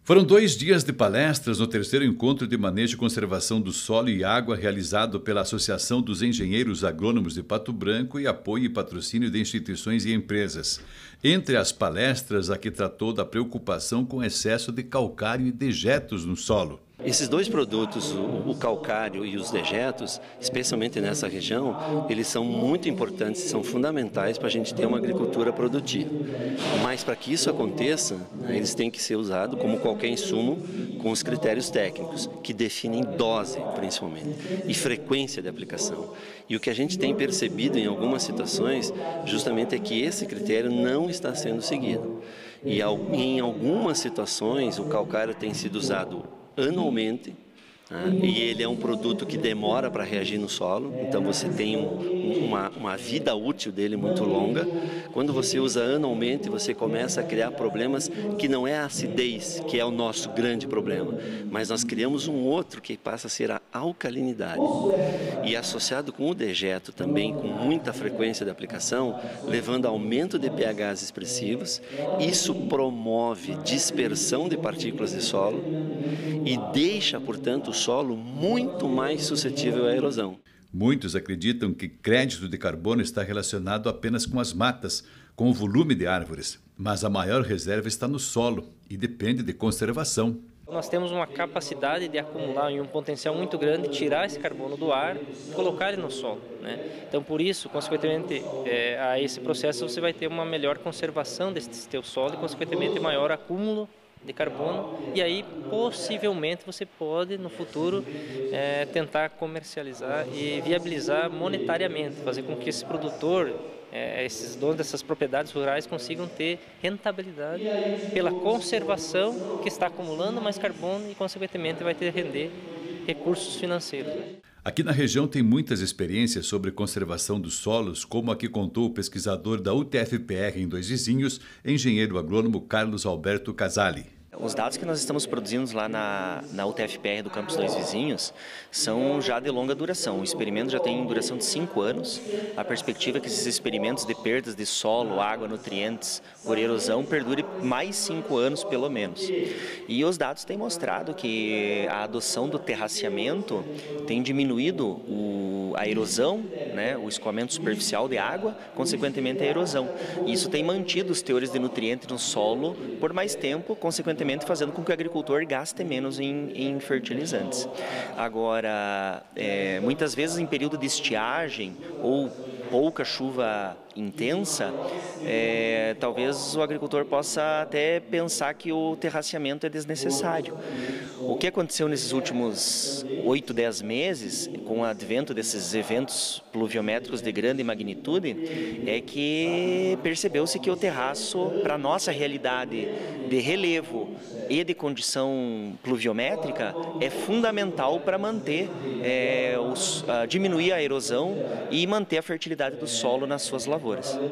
Foram 2 dias de palestras no terceiro encontro de manejo e conservação do solo e água realizado pela Associação dos Engenheiros Agrônomos de Pato Branco e apoio e patrocínio de instituições e empresas. Entre as palestras, a que tratou da preocupação com excesso de calcário e dejetos no solo. Esses dois produtos, o calcário e os dejetos, especialmente nessa região, eles são muito importantes, são fundamentais para a gente ter uma agricultura produtiva. Mas para que isso aconteça, eles têm que ser usados como qualquer insumo, com os critérios técnicos, que definem dose, principalmente, e frequência de aplicação. E o que a gente tem percebido em algumas situações, justamente é que esse critério não está sendo seguido. E em algumas situações, o calcário tem sido usado anualmente, e ele é um produto que demora para reagir no solo, então você tem uma vida útil dele muito longa. Quando você usa anualmente, você começa a criar problemas que não é a acidez, que é o nosso grande problema, mas nós criamos um outro que passa a ser a alcalinidade. E associado com o dejeto também, com muita frequência de aplicação, levando a aumento de pHs expressivos, isso promove dispersão de partículas de solo e deixa, portanto, o solo muito mais suscetível à erosão. Muitos acreditam que crédito de carbono está relacionado apenas com as matas, com o volume de árvores. Mas a maior reserva está no solo e depende de conservação. Nós temos uma capacidade de acumular em um potencial muito grande, tirar esse carbono do ar e colocar ele no solo, né? Então, por isso, consequentemente, a esse processo você vai ter uma melhor conservação desse teu solo e, consequentemente, maior acúmulo de carbono, e aí possivelmente você pode no futuro tentar comercializar e viabilizar monetariamente, fazer com que esse produtor, esses donos dessas propriedades rurais consigam ter rentabilidade pela conservação que está acumulando mais carbono e consequentemente vai ter render recursos financeiros. Aqui na região tem muitas experiências sobre conservação dos solos, como a que contou o pesquisador da UTF-PR em Dois Vizinhos, engenheiro agrônomo Carlos Alberto Casali. Os dados que nós estamos produzindo lá na UTF-PR do Campus Dois Vizinhos são já de longa duração. O experimento já tem duração de 5 anos. A perspectiva é que esses experimentos de perdas de solo, água, nutrientes por erosão perdure mais 5 anos pelo menos. E os dados têm mostrado que a adoção do terraceamento tem diminuído a erosão, né, o escoamento superficial de água, consequentemente a erosão. E isso tem mantido os teores de nutrientes no solo por mais tempo, consequentemente fazendo com que o agricultor gaste menos em fertilizantes. Agora, muitas vezes em período de estiagem ou pouca chuva intensa, talvez o agricultor possa até pensar que o terraceamento é desnecessário. O que aconteceu nesses últimos 8, 10 meses, com o advento desses eventos pluviométricos de grande magnitude, é que percebeu-se que o terraço, para a nossa realidade de relevo e de condição pluviométrica, é fundamental para manter, diminuir a erosão e manter a fertilidade do solo nas suas lavouras.